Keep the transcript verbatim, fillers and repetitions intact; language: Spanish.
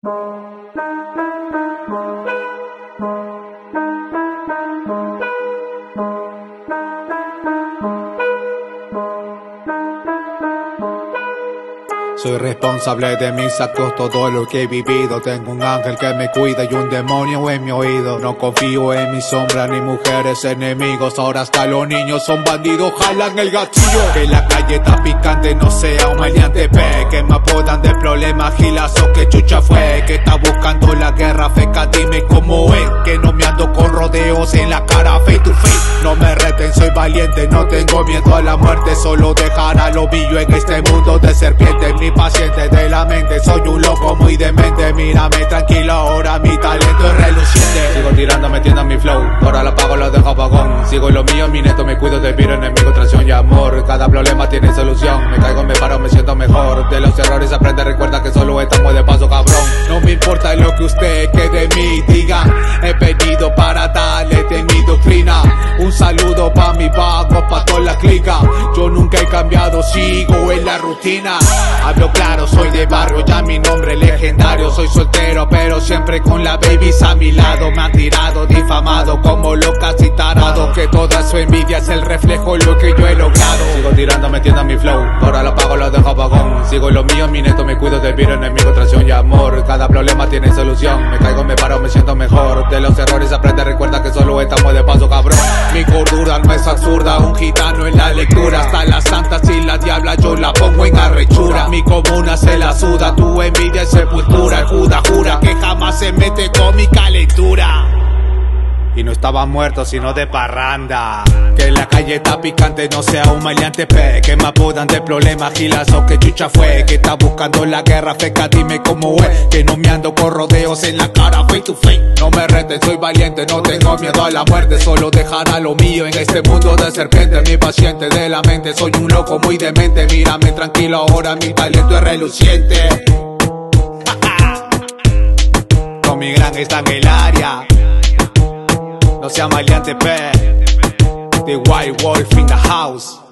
Soy responsable de mis actos, todo lo que he vivido. Tengo un ángel que me cuida y un demonio en mi oído. No confío en mi sombra ni mujeres enemigos. Ahora hasta los niños son bandidos, jalan el gatillo. Que la calle está picante, no sea un maleante pe. Que me apodan de problemas, gilazo que chucha fue. Que está buscando la guerra feca, dime cómo es. Que no me ando con rodeos en la cara, face to face. No me reten, soy valiente, no tengo miedo a la muerte. Solo dejar a lo billo en este mundo de serpientes. Mi paciente de la mente, soy un loco muy demente. Mírame tranquilo, ahora mi talento es reluciente. Sigo tirando, metiendo mi flow, ahora lo pago, lo dejo apagón. Sigo lo mío, mi neto, me cuido de piro, enemigo, traición y amor. Cada problema tiene solución, me caigo, me paro, me siento mejor. De los errores aprende, recuerda que solo estamos de paso, cabrón. No me importa lo que usted que de mí diga, he venido para darle de mi doctrina. Un saludo pa' mi vago, pa' toda la clica. Yo nunca he cambiado, sigo en la rutina. Hablo claro, soy de barrio, ya mi nombre legendario. Soy soltero, pero siempre con la babies a mi lado. Me han tirado, difamado, como locas y tarados. Que toda su envidia es el reflejo de lo que yo he logrado. Sigo tirando, metiendo mi flow, ahora lo pago, lo dejo apagón. Sigo lo mío, mi neto, me cuido del virus, enemigo, traición y amor. Cada problema tiene solución, me caigo, me paro, me siento mejor. De los errores aprende, recuerda que solo estamos de paso, cabrón. Mi cordura no es absurda, un gitano en la lectura. Hasta las santas y la diabla yo la pongo en arrechura. Mi comuna se la suda, tu envidia es sepultura. El Judas jura que jamás se mete con mi calentura. Y no estaba muerto sino de parranda. Que la calle está picante, no sea un maleante pe. Que me apodan de problemas, gilazo que chucha fue. Que está buscando la guerra feca, dime cómo es. Que no me ando con rodeos en la cara, face to face. No me reten, soy valiente, no tengo miedo a la muerte. Solo dejar a lo mío en este mundo de serpiente. Mi paciente de la mente, soy un loco muy demente. Mírame tranquilo, ahora mi talento es reluciente. Tommy Gran está en el área. No sea maleante pe. The White Wolf in the house.